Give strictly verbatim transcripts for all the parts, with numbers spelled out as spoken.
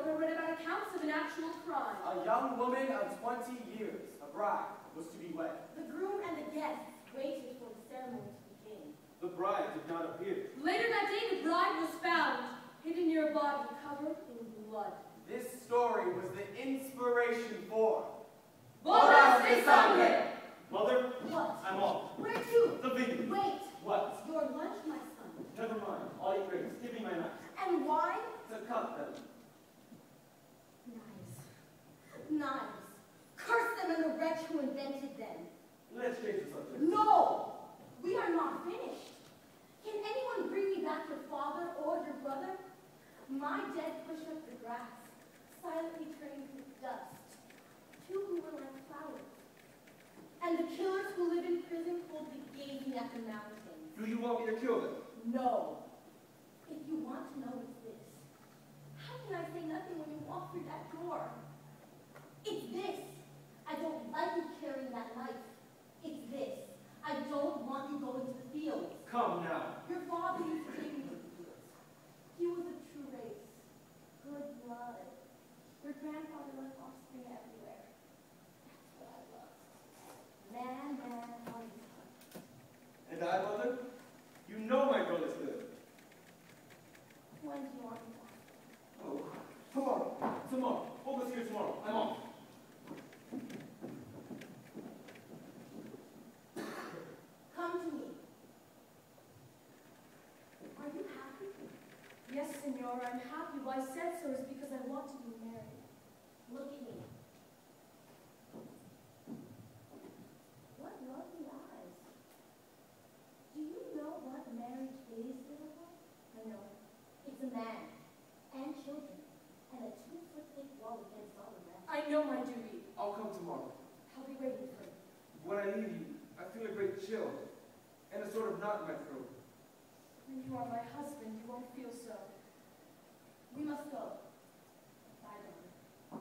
brother read about accounts of an actual crime. A young woman of twenty years, a bride, was to be wed. The groom and the guests waited for the ceremony to begin. The bride did not appear. Later that day, the bride was found, hidden near a body, covered in blood. This story was the inspiration for Bodas de Sangre! Mother, What? I'm off. Where to? The vineyard. Wait. What? Your lunch, my son. Never mind. All you grace. Give me my knife. And why? To cut them. Knives. Knives. Curse them and the wretch who invented them. Let's change the subject. No! We are not finished. Can anyone bring me back your father or your brother? My dead push up the grass, silently turning to dust. Two who were like flowers. And the killers who live in prison coldly gazing at the mountains. Do you want me to kill them? No. If you want to know, it's this. How can I say nothing when you walk through that door? It's this. I don't like you carrying that knife. It's this. I don't want you going to the fields. Come now. Your father used to take me to the fields. He was a true race. Good blood. Your grandfather left offspring everywhere. That's what I love. Man, man, on his heart. And I, mother? You know my brother's good. When do you want me back? Oh, tomorrow. Tomorrow. Hold us here tomorrow. I'm off. Come to me. Are you happy? Yes, Senora, I'm happy. Why I said so is because I want to be married. Look at me. What lovely eyes. Do you know what marriage is, little boy? I know. It's a man and children and a two-foot thick wall against all the rest. I know my duty. I'll come tomorrow. I'll be waiting for you. When I leave you, I feel a great chill and a sort of knot in my throat. When you are my husband, you won't feel so. We must go. Bye, brother.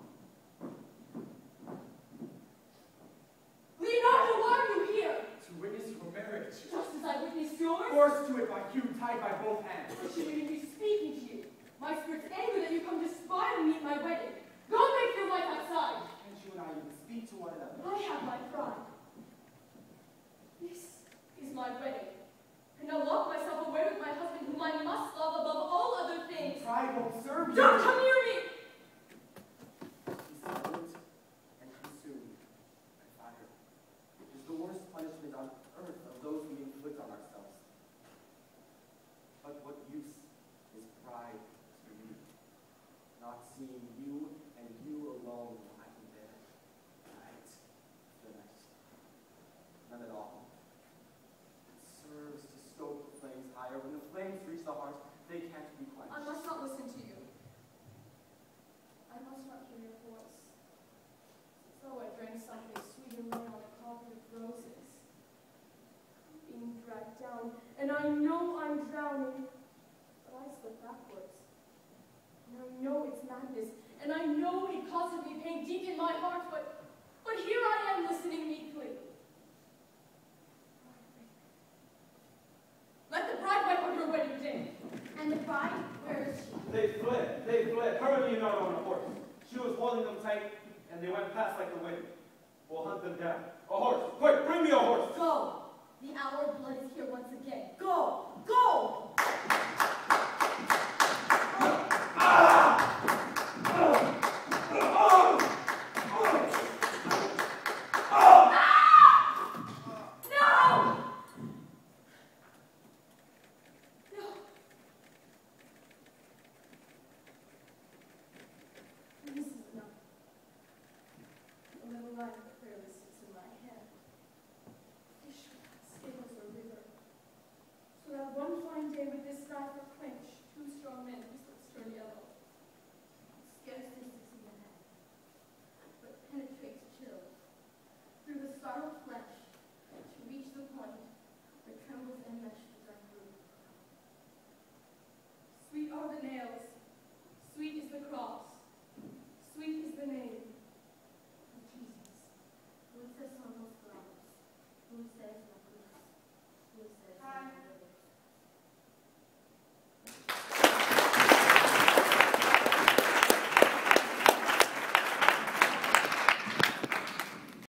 Leonardo, why are you here? to witness your marriage. Just as I witnessed yours? Forced to it by you, tied by both hands. I shouldn't even be speaking to you. My spirit's angry that you come to spy on me at my wedding. Go make your life outside. And you and I even speak to one another. I have my pride. This is my wedding. And I'll lock myself away with my husband, whom I must love above all other things. Pride won't serve you. Don't come near me! Be silent and consumed by fire. It is the worst punishment on earth of those we inflict on ourselves. But what use is pride to you? Not seeing you and you alone I can bear. Night after night. None at all. It serves to stoke the flames higher. When the flames reach the heart, they can't be quenched. I must not listen to you. I must not hear your voice. It's as though I drank something sweet and lay on a carpet of roses. I'm being dragged down, and I know I'm drowning, but I slip backwards. And I know it's madness, and I know it causes me pain deep in my heart, but, but here I am listening meekly. Let the bride wipe on her wedding day. And the bride, where is she? They fled. They fled. Her and Leonardo on a horse. She was holding them tight, and they went past like the wind. We'll hunt them down. A horse. Quick, bring me a horse. Go! The hour of blood is here once again. Go! Go! One fine day with this knife for quench, two strong men